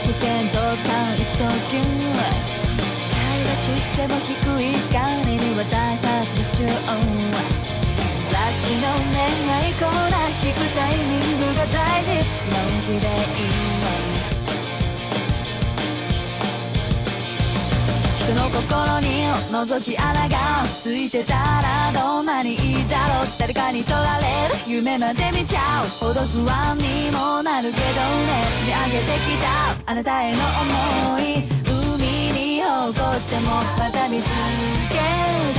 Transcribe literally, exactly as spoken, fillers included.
視線と感一層キュンシャイな視線も低い金に私たち夢中雑誌の恋愛コーナー引くタイミングが大事のんきでいいの人の心に覗き穴がついてたらどんなにいいだろう誰かに取られる夢まで見ちゃうほど不安にもなるけどね積み上げてきたあなたへの思い海に起こしてもまた見つける